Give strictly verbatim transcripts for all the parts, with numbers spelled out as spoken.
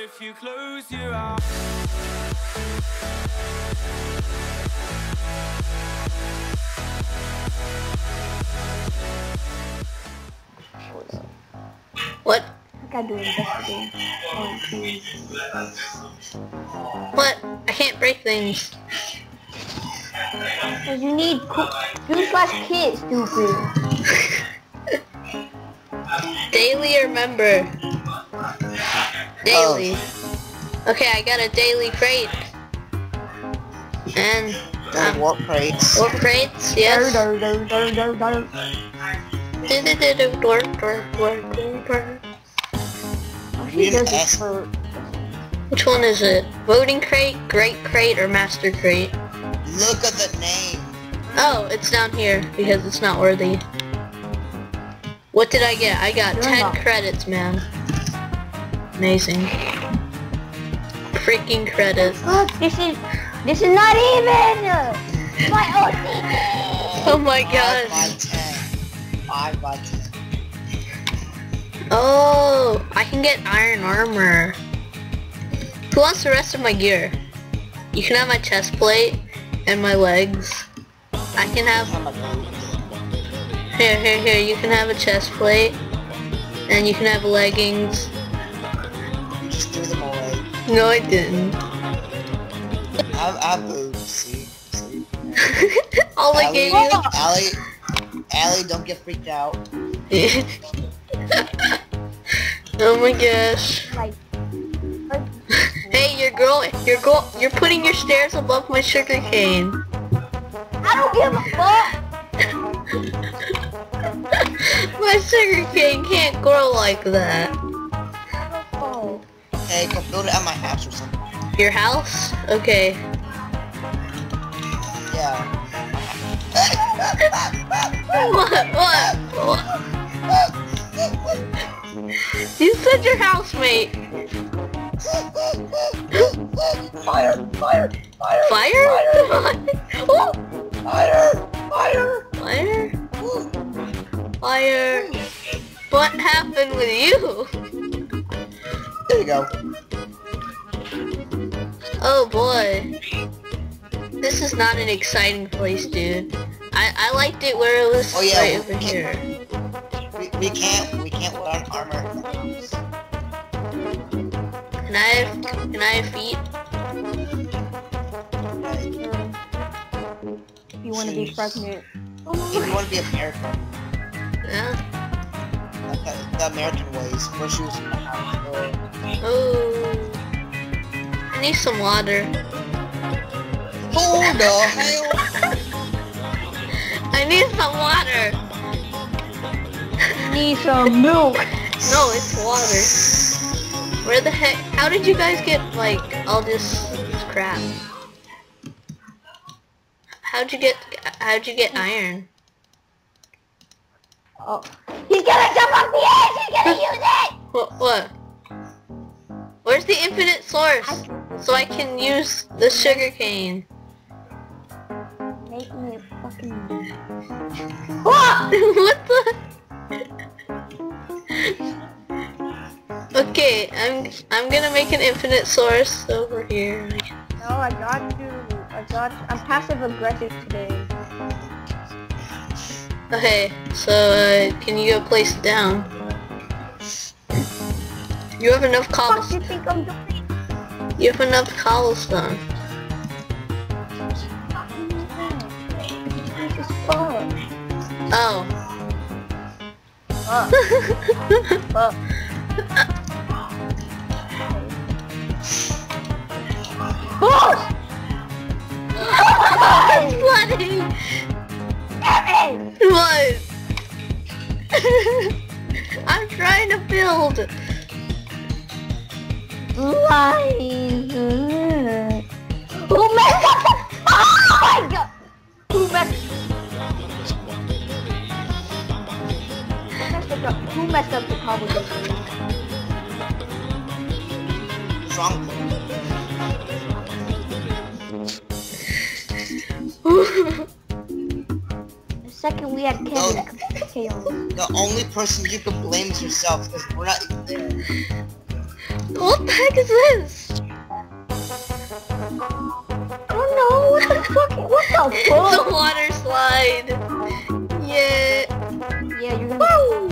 if you close your eyes. What? I gotta do investigate. One, two, What? I can't break things. Cause you need do slash kit, stupid. Daily or member? Daily. Okay, I got a daily crate. And um, warp crates. Warp crates, yes. Dur, dur, dur, dur, dur, dur. Oh, she does this for... Which one is it? Voting crate, great crate, or master crate? Look at the name. Oh, it's down here because it's not worthy. What did I get? I got ten credits, man. Amazing. Freaking credits. Look, this is this is not even my O C D. Oh my gosh. Five by ten. Five by ten. Oh, I can get iron armor. Who wants the rest of my gear? You can have my chest plate and my legs. I can have... Here, here, here, you can have a chest plate. And you can have leggings. You just threw them away. No, I didn't. I have, I have boobs, see? see? All I gave you... Allie, Allie, don't get freaked out. Oh my gosh. Like, like, hey, you're growing, you're go, you're putting your stairs above my sugar cane. I don't give a fuck. My sugar cane can't grow like that. Oh. Hey, come build it at my house or something. Your house? Okay. Yeah. What? What? What? You said your housemate. Fire! Fire! Fire! Fire? Oh. Fire! Fire! Fire? Fire? What happened with you? There you go. Oh boy. This is not an exciting place, dude. I, I liked it where it was Oh, yeah, right we over can't- here. We, we can't we can't put on armor. Can I have, can I have feet? If you want to be pregnant. If you want to be American, Yeah. like the, the American ways, wear shoes in the house. Or... Oh. I need some water. Who the hell? I need some water. Need some milk. No, it's water. Where the heck? How did you guys get, like, all this, this crap? How'd you get, how'd you get iron? Oh. He's gonna jump off the edge! He's gonna use it! What? What? Where's the infinite source? So I can use the sugar cane. Making it fucking... What? What the? Okay, I'm I'm gonna make an infinite source over here. No, I got you. I got you. I'm passive aggressive today. Okay, so uh, can you go place it down? You have enough What do you cobblestone. think I'm doing? You have enough cobblestone. Jesus fuck. Oh. Fuck. Fuck. Oh! It's flooding! Damn it! What? I'm trying to build. Lies. Who messed up the... Oh my god! Who messed... Who messed up the... Who messed up the cobblestone? Wrong. The second we had Kevin, chaos. The only person you can blame is yourself, because we're not even there. What the heck is this? I don't know. What the fuck? What the It's fuck? a water slide. Yeah. Yeah, you're gonna. Woo!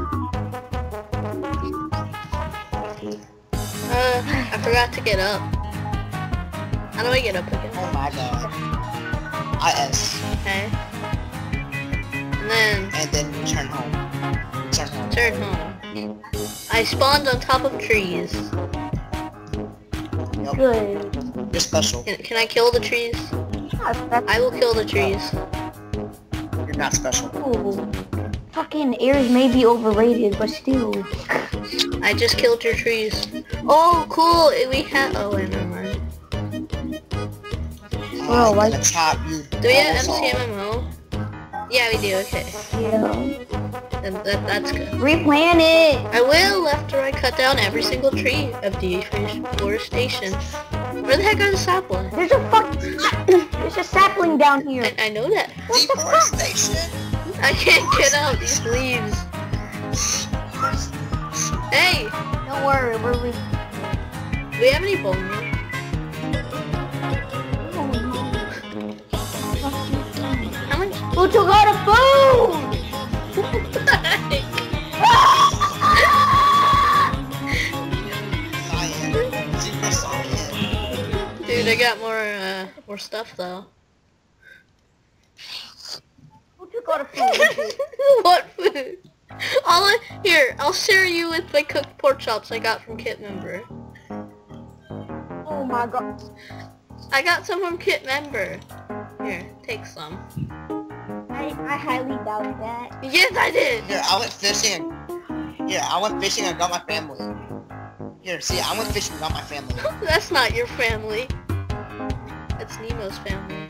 Uh, I forgot to get up. How do I get up again? Oh my god. I S. Okay. And then And then return home. Return home. turn home. I spawned on top of trees. Yep. Good. You're special. Can, can I kill the trees? I will kill the trees. You're not special. Ooh. Fucking airs may be overrated, but still. I just killed your trees. Oh, cool. We have. Oh, wait, never mind. Bro, I'm why- gonna chop you. Do we have balls M C off. M M O? Yeah, we do. Okay. Yeah. Then that, that's good. Replant it. I will after I cut down every single tree of deforestation. Where the heck are the saplings? There's a fuck. There's a sapling down here. I, I know that. Deforestation? I can't get out these leaves. Hey, Don't worry, we're re- do we have any bone meal? How much? Who took all the food? Cyan. Super cyan. Dude, I got more uh more stuff though. Who took all the food? What food? All I, here, I'll share you with my cooked pork chops I got from Kit Member. Oh my god. I got some from Kit Member. Here, take some. I, I highly doubt that. Yes, I did. Here, I went fishing. Here, I went fishing and got my family. Here, see, I went fishing and got my family. That's not your family. That's Nemo's family.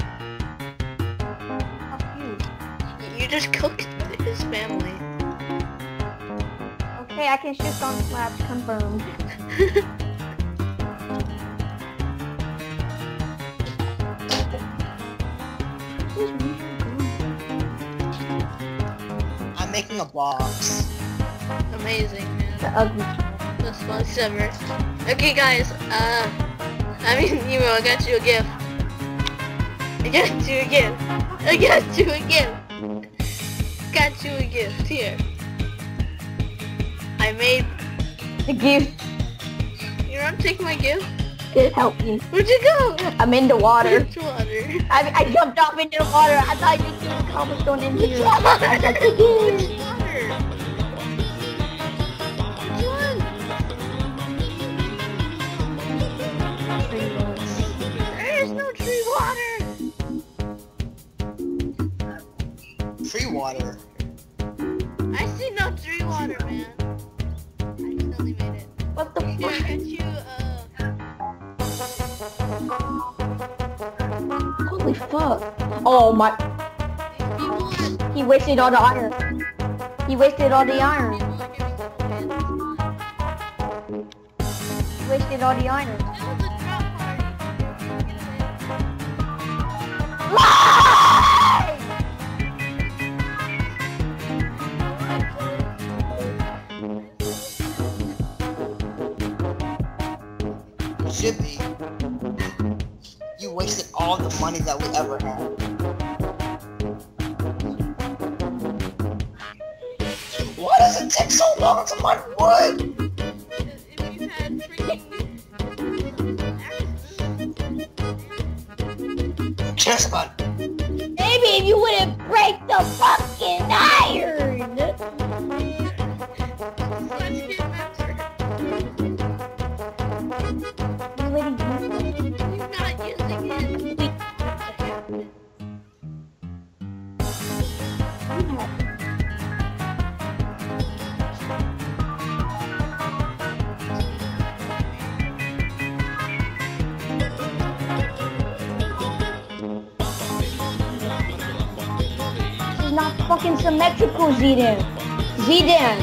Fuck you. You just cooked his family. Okay, I can shift on slabs, confirmed. I'm making a box. Amazing, man. The ugly. Best box ever. Okay, guys. Uh, I mean, Nemo, I got you a gift. I got you a gift. I got you a gift. Got you a gift. Here. I made. The gift You want to take my gift? did help me. Where'd you go? I'm in the water. Which water? I, I jumped off into the water. I thought you threw the cobblestone in here. I got the gift. Which water? Which one? There is no tree water. Free water. I see no tree water, man. I accidentally made it. What the Here, I fuck? got you, uh... Holy fuck. Oh my. People He wasted all the iron. He wasted all the iron. people are giving people hands. He wasted all the iron. It was a drop party. Should be. You wasted all the money that we ever had. Why does it take so long to mine wood? If you had freaking... Just about. Maybe if you wouldn't break the fucking iron. Let's get You literally used it. You're not using it. This is not fucking symmetrical, Zidane. Zidane.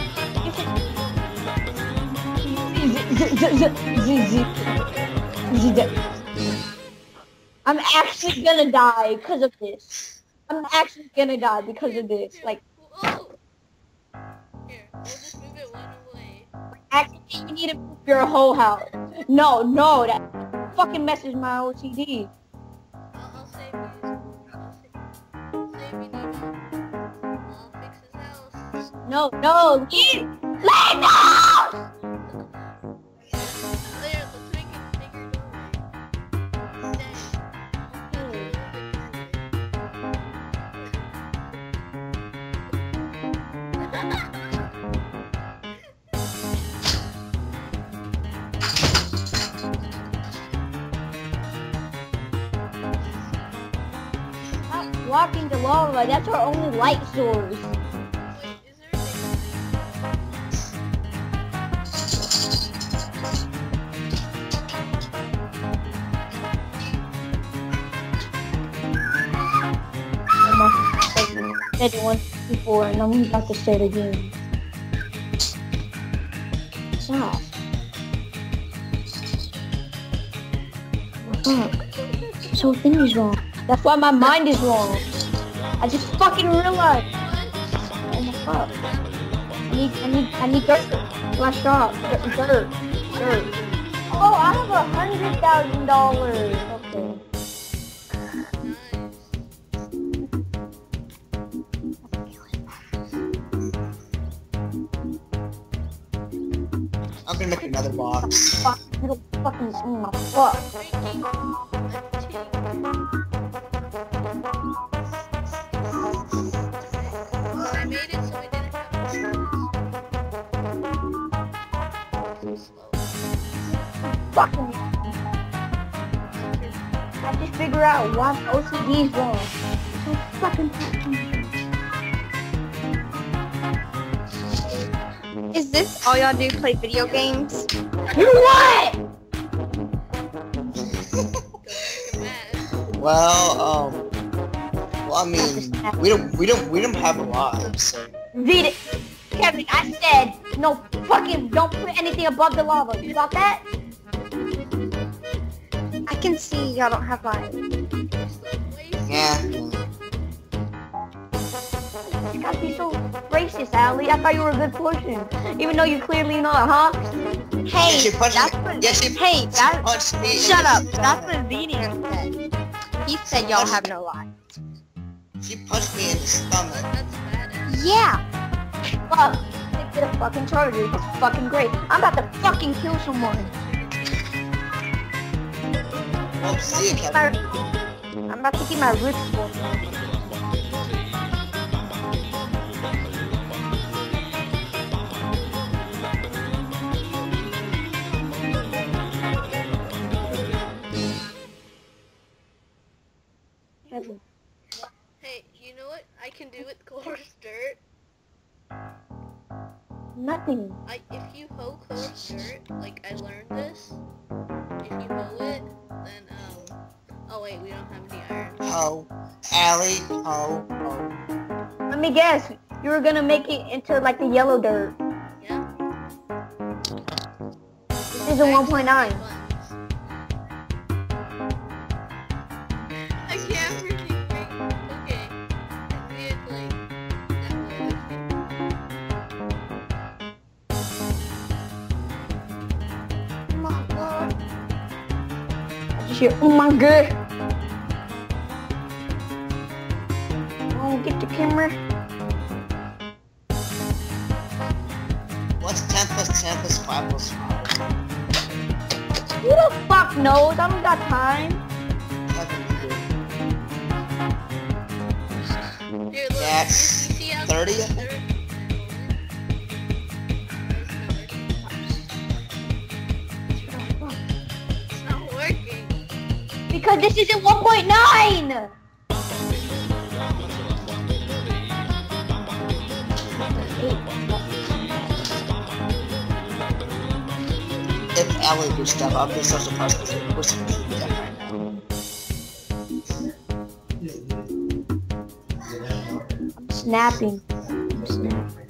Zidane. I'm actually gonna die because of this. I'm actually gonna die because of this. Like, Oh! Here, we'll just move it one away. actually, you need to move your whole house. No, no, that fucking messes my O C D. I'll, I'll save you. I'll save, save you, Nemo. I'll fix his house. No, no, leave! Leave the house! There, let's make it bigger doorway. Stay. Stop blocking the lava. That's our only light source. Wait, is there a I said it once before, and I'm about to say it again. Stop. Fuck. So thing is wrong. That's why my mind is wrong. I just fucking realized. Oh my fuck. I need, I need, I need dirt. My shop. Dirt, dirt, dirt. Oh, I have a hundred thousand dollars. Okay. I'm gonna make another box. Fuck, you don't fucking see my fuck. I made it so I didn't have to slow. Fucking. I just figure out why O C D is wrong. So fucking fucking. Is this all y'all do? Play video games? What? Well, um, well, I mean, we don't, we don't, we don't have a lot. So. Read it. Kevin, I said no fucking don't put anything above the lava. You got that? I can see y'all don't have light. Yeah. You gotta be so racist, Allie. I thought you were a good person, even though you're clearly not, huh? Hey, Yeah, she punched that's me. what. Yeah, she hey, that. punched me in Shut the up. stomach. That's what Vedian said. He said y'all have no light. She punched me in the stomach. That's badass. Yeah. Fuck. Get a fucking charger. It's fucking great. I'm about to fucking kill someone. Well, see you, My- Kevin. I'm about to get my roots full. Kevin. Hey, you know what I can do with coarse dirt? Nothing. I if you hoe coarse dirt, like I learned this. If you hoe it, then um. Oh wait, we don't have any iron. Ho, Allie, ho, ho. Let me guess. You were gonna make it into like the yellow dirt. Yeah. This is a one point nine. I can't freaking make. Okay. I did like that Oh my god. I just hear, oh my god. Oh, get the camera. What's ten plus ten plus five plus five? Who the fuck knows? I don't got time. Kevin, you do. Here, look. That's you see how thirty, I close think. dirt- It's not working. Because this isn't one point nine. If Allie would step up, it's so surprised because we're supposed to be dead right now. I'm snapping. I'm snapping.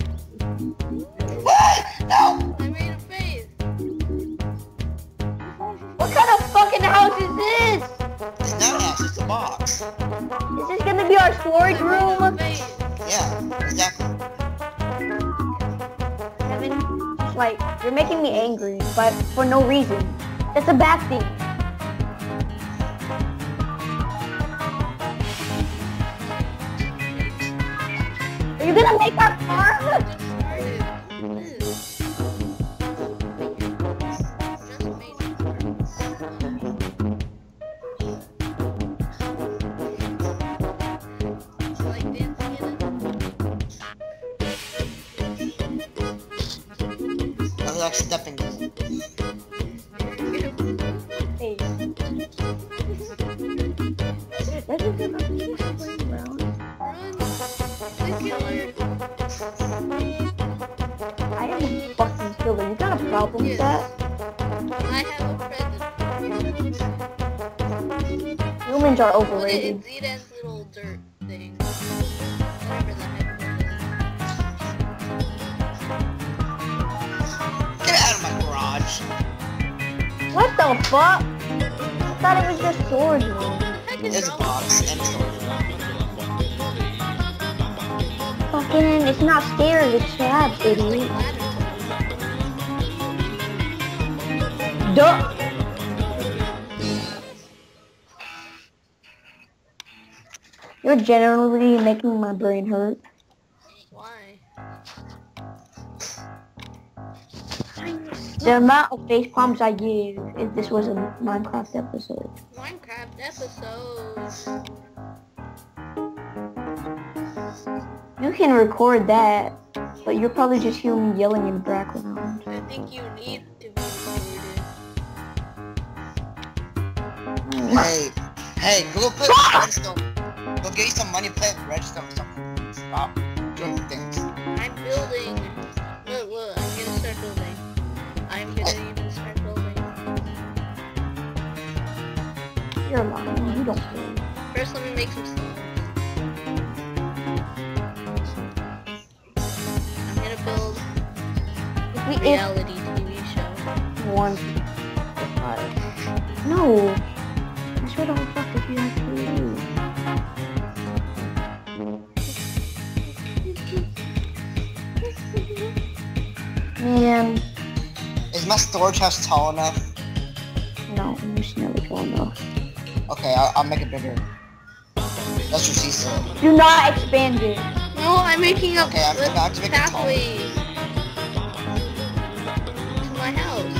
No! I made a face. What kind of fucking house is this? It's not a house, it's a box. Is this gonna be our storage I made a room? face. Yeah, exactly. Kevin, like, you're making me angry, but for no reason. That's a bad thing. Are you gonna make our farm? Like stepping. Hey. I am a fucking killer. You got a problem with that? I have a present. Humans are Put it overrated. in Zida's little dirt thing. Whatever the heck it is. Get out of my garage. What the fuck? I thought it was just storage room. Heck is It's a wrong box with and you? storage. Fucking, it's not stairs, it's slabs, idiot. Duh! You're generally making my brain hurt. Why? The amount of face palms I give if this was a Minecraft episode. Minecraft episode. You can record that, but you're probably just hearing me yelling in the background. I think you need to be recorded. Hey, hey, go play Redstone. Go get you some money, play Redstone or something. Stop doing things. I'm building. Look, look, I'm gonna start building. I'm gonna even start building. You're lying. You don't care. First, let me make some stones. I'm gonna build If a we if reality T V show. one, five. No. I swear to God, fuck if you actually do. Man, Is my storage house tall enough? no, it's never tall enough. Okay, I'll, I'll make it bigger. That's what she said. Do not expand it. No, I'm making up Okay, I'm the about to make it taller. pathway to my house.